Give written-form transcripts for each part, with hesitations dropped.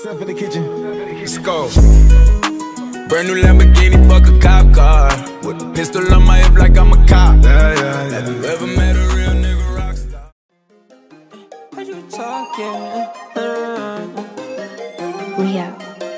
Step in the kitchen. Let's go. Brand new Lamborghini, fuck a cop car. With a pistol on my hip like I'm a cop. Have you ever met a real nigga rock star? What you talking? We out.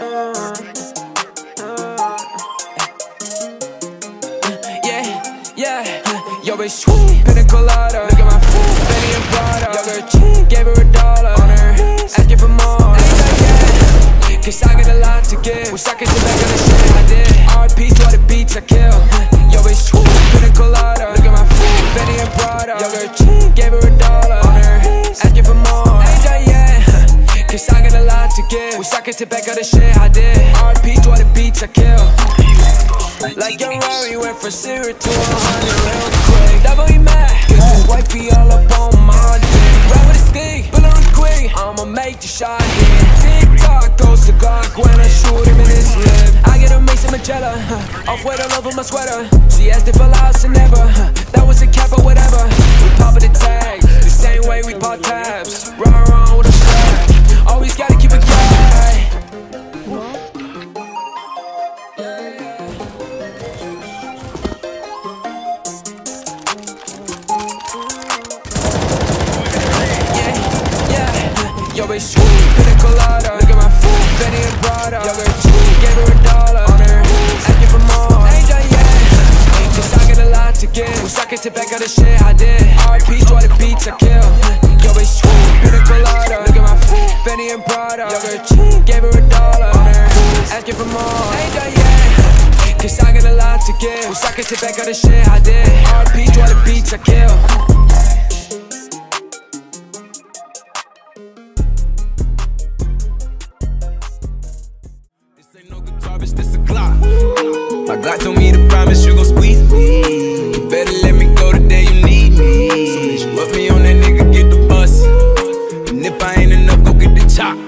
Yo, bitch, Pina Colada. Look at my food, Benny and Prada. Yo, girl, cheap, gave her $1 on her, asking for more. Cause I got a lot to give. Wish I could get back on the shit I did. RP to all the beats I kill. Yo, bitch, Pina Colada. Look at my food, Benny and Prada. Yo, girl, cheap, gave her $1 on her, asking for more. Cause I got a lot to give. Wish I could get back on the shit I did. RP to all the beats I kill. Like young Rory went from 0 to 100 real quick. Double he mad, cause his wife be all up on my dick. Ride with a stick, pull on quick, I'ma make the shot hit. TikTok goes to God when I shoot him in his lip. I get a Mason Magella, off-white all over my sweater. She asked if I lost and never, that was a cap or whatever. We poppin' the tags, the same way we pop tabs. Run around with a flag, always gotta keep it guy. Yo, bitch, Pina Colada. Look at my food, Benny and Prada. Yo, girl, gave her $1 on her, asking for more. Ain't done yet, cause I got a lot to give. Wish I could take back all the shit I did. RP to all the beats I kill. Yo, bitch, Pina Colada. Look at my food, Benny and Prada. Yo, girl, gave her $1 on her, asking for more. Ain't done yet, cause I got a lot to give. Wish I could take back all the shit I did. RP to all the beats I kill. This a clock. My God told me to promise you gon' squeeze me. You better let me go the day you need me. So bitch, put me on that nigga, get the bus. And if I ain't enough, go get the chop.